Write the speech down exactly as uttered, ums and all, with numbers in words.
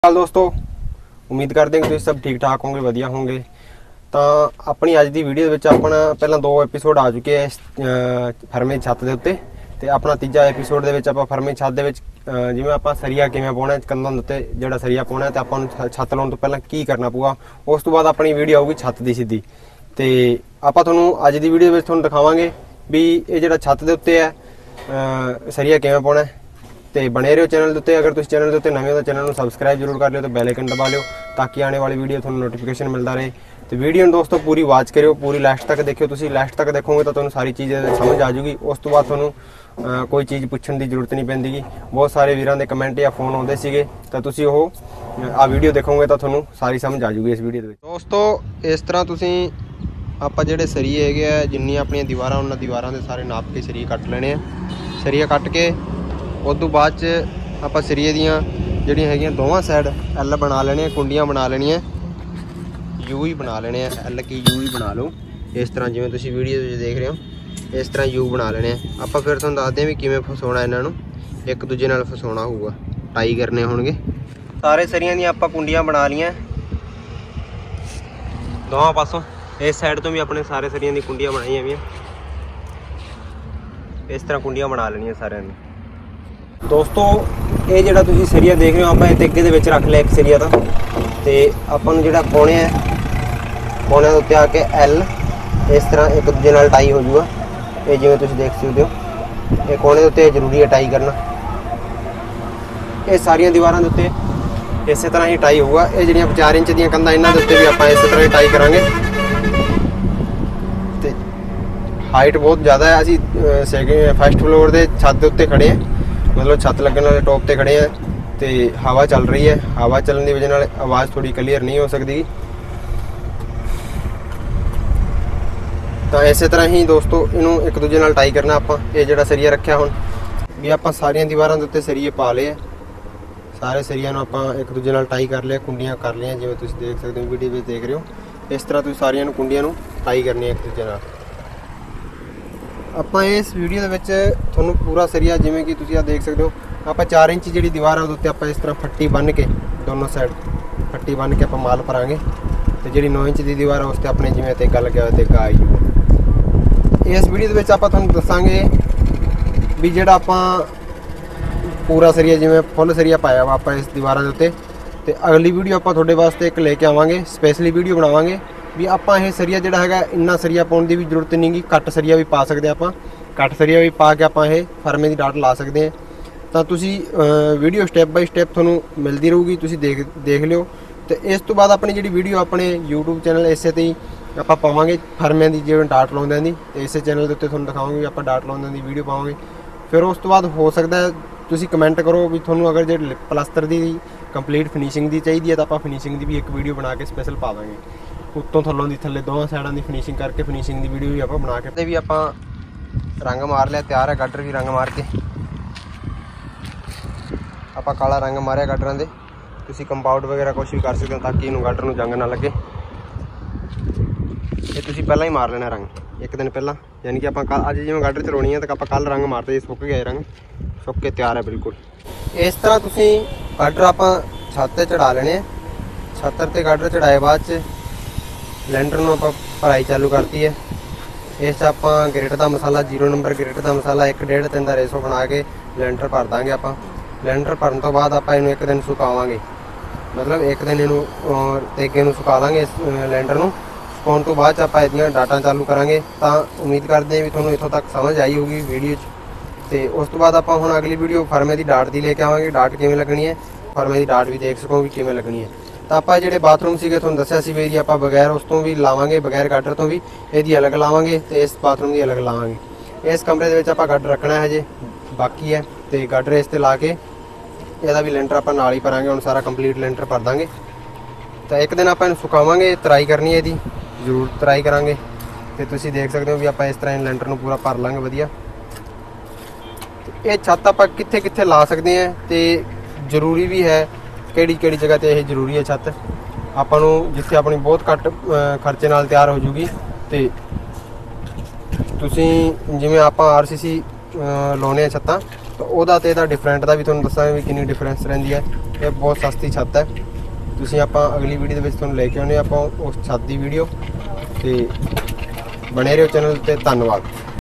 हाल दोस्तों, उम्मीद करते हैं कि तुम सब ठीक ठाक होंगे, वधिया होंगे। तो अपनी अज की वीडियो अपना पहला दो एपीसोड आ चुके हैं फरमे छत के उत्ते ते अपना तीजा एपीसोड के फरमे छत के जिवें आप सरिया किवें पाउणा कंधां दे उत्ते जिहड़ा सरिया पाउणा ते आपां नूं छत लाउण तो पहला की करना पऊगा। उस तो बाद अपनी वीडियो आऊगी छत की सीधी ते आपां तुहानूं अज की वीडियो विच तुहानूं दिखावांगे भी ये जिहड़ा छत के उत्ते है सरिया किवें पाउणा तो बने रहो चैनल उत्ते। अगर तुम चैनल उत्ते नवे हो चैनल को सबसक्राइब जरूर कर लियो तो बैल आइकन दबा लियो ताकि आने वाली वीडियो थोड़ा नोटिफिकेशन मिलता रहे। तो वीडियो दोस्तों पूरी वॉच करियो, पूरी लास्ट तक देखियो। तुम लास्ट तक देखोगे तो तुम्हें सारी चीज़ें समझ आ जाऊगी। उस तो बाद थोड़ा कोई चीज़ पूछने की जरूरत नहीं पैंदी। बहुत सारे वीरों के कमेंट या फोन आते थे तो तुम वो आ वीडियो देखोगे तो थोड़ा सारी समझ आ जाऊगी इस वीडियो में। दोस्तों इस तरह तुम आप जो सरिये है जिन्नी अपन दीवार उन्होंने दीवारों के सारे नाप के सरिये कट लेने। सरिया कट के उस तो बाद आप सरिये दियाँ जड़ियाँ है दोवां साइड एल बना लेने, कुंडियाँ बना लेनिया, यू ही बना लेने। एल की यू ही बना लो इस तरह जिवें तुसीं वीडियो देख रहे हो इस तरह यू बना लेने। आप फिर तुहानूं दसदे भी किवें फसाउणा इन्हां नूं, एक दूजे नाल फसाउणा होऊगा, टाई करने होणगे। सारे सरियां दी आपां कुंडियां बना लियां दोवां पासों। इस साइड तो भी अपने सारे सरियां दी कुंडियां बनाईयां हुईयां, इस तरह कुंडियां बना लेनियां सारियां ने। दोस्तों ये जो तुम सरिया देख रहे हो आप अगे दे विच रख लिया एक सरिया का तो अपन जो पौने पौने के उत्ते आके एल इस तरह एक दूजे नाल टाई हो जाऊगा। ये जिवें तुसीं देख सकते हो ये कोने के उत्ते जरूरी है टाई करना। ये सारिया दीवारों के उत्ते इस तरह ही टाई होगा। ये जिहड़ियां चार इंच दी कंधां इन्हां दे उत्ते भी आपां इस तरह ही टाई करांगे। ते हाइट बहुत ज़्यादा है, असीं सैकेंड फर्स्ट फ्लोर के छत के उत्ते खड़े हैं, मतलब छत लगने वाले टॉप पे खड़े हैं तो हवा चल रही है। हवा चलने की वजह से आवाज़ थोड़ी क्लीयर नहीं हो सकती। तो इस तरह ही दोस्तों इनू एक दूजे नाल टाई करना। आप ये जो सरिया रखा हुण भी आप सारिया दीवारों के उत्ते सरिये पा लिए, सारे सरिया आप एक दूजे नाल टाई कर लिया, कुंडियां कर लिया जिवें तुसीं देख सकते हो वीडियो में देख रहे हो। इस तरह तुसीं सारिया कुंडियां नूं टाई करनी है एक दूजे नाल। आप इस वीडियो के थोड़ा पूरा सरिया जिमें कि तुम देख सकते हो आप चार इंच जी दीवार है उत्ते आप इस तरह फट्टी बन के दोनों साइड फट्टी बन के आप माल भरांगे। तो जी नौ इंच की दीवार है उसते अपने जिमें तेगा लग्या हुआ तेगा आई जाऊगा। इस वीडियो के आप दसांगे भी जोड़ा आप पूरा सरिया जिमें फुल सरिया पाया वा आप इस दीवार के उत्ते। तो अगली वीडियो आप थोड़े वास्ते एक लेके आवांगे, स्पेशली वीडियो बनावांगे भी आप ये सरिया जोड़ा है इन्ना सरिया पाने की भी जरूरत नहीं गी। कट सरिया भी पा सकते आप, कट सरिया भी पा के आप ये फरमे की डाट ला सकते हैं। तो तुसी वीडियो स्टैप बाय स्टैप थोनों मिलती रहूगी, तुसी देख देख लियो। तो इस तो बाद अपनी जी वीडियो अपने यूट्यूब चैनल इसे ही आप पावांगे फरमे की जो डाट लाउंदियां दी। तो इस चैनल के उत्ते तुहानूं दिखावांगे भी आप डाट लाउंदियां दी वीडियो पावांगे। फिर उस तो बाद हो सकता है तुसी कमेंट करो भी थोनों अगर जो प्लास्टर की कंप्लीट फिनिशिंग की चाहिए है तो आप फिनिशिंग की भी एक वीडियो बना के स्पैशल पा देंगे। उत्तों थल्लों की थल्ले दोवां साइडों की फिनिशिंग करके फिनिशिंग की वीडियो भी आप बना के भी आप रंग मार लिया तैयार है। गाडर भी रंग मार के आप काला रंग मारिया गाडर से। तुसी कंपाउंड वगैरह कुछ भी कर सकते हो ताकि इनू गाडर नूं जंग ना लगे। ये तुसी पहला ही मार लेना रंग एक दिन पहला, यानी कि आप अज जिवें गाडर चलाउणी है तो आप कल रंग मारते सुक गया रंग सुक के तैयार है बिल्कुल। इस तरह तुसी गाडर आप छत ते चढ़ा लेने। छत ते गाडर चढ़ाए बाद लैंटर में आप भराई चालू करती है। इस आप ग्रिट का मसाला जीरो नंबर ग्रिट का मसाला एक डेढ़ तीन का रेसो बना के लैंटर भर देंगे। आप लैंटर भरन तो बाद आप इनू एक दिन सुकावांगे, मतलब एक दिन इनू तेगे नू सुका लांगे। इस लैंटर नू सुकाउण तो बाद आप इहदियां डाटा चालू करांगे। तो उम्मीद करते हैं भी तुहानूं इत्थों तक समझ आई होगी वीडियो। तो उस तो बाद आप हुण अगली वीडियो फरमे की डाट की लेके आवांगे। डाट किवें लगनी है, फरमे की डाट भी देख सको भी किवें लगनी है। तो आप जो बाथरूम से थोड़ा दसिया सी भी आप बगैर उस तो भी लावांगे, बगैर गाडर तो भी यदि अलग लावांगे तो इस बाथरूम की अलग लावांगे। इस कमरे के आप गाडर रखना है हजे बाकी है तो गाडर इस ला के यदा भी लेंटर आप नाल ही भरांगे। हम सारा कंप्लीट लेंटर भर देंगे। तो एक दिन आप सुकावांगे, तराई करनी है यदि जरूर तराई करांगे। तो तुसीं देख सकते हो भी आप इस तरह लेंटर नूं पूरा भर लांगे वधिया। ये छत आप कित्थे कित्थे ला सकते हैं तो जरूरी भी है किहड़ी किहड़ी जगह ते यह जरूरी है छत आपां नूं जिथे अपनी बहुत घट खर्चे नाल तैयार हो जूगी। तो तुसीं जिवें आपां आर सी सी लाउने छत्तां तो वह डिफरेंट का भी तुहानूं दस्सांगे भी कितनी डिफरेंस रहिंदी है। ਇਹ ਬਹੁਤ ਸਸਤੀ ਛੱਤ ਹੈ। ਤੁਸੀਂ ਆਪਾਂ ਅਗਲੀ ਵੀਡੀਓ ਦੇ ਵਿੱਚ ਤੁਹਾਨੂੰ ਲੈ ਕੇ ਆਉਂਦੇ ਆਪਾਂ ਉਸ ਛੱਤ ਦੀ ਵੀਡੀਓ, ਤੇ ਬਣੇ ਰਹੋ ਚੈਨਲ ਤੇ। ਧੰਨਵਾਦ।